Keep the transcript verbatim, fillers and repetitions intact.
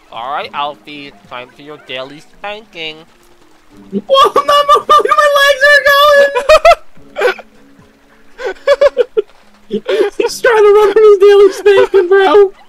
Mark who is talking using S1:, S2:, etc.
S1: Alright, Alfie, time for your daily spanking.
S2: Whoa, Mama, look at my legs are going! He's trying to run from his daily spanking, bro.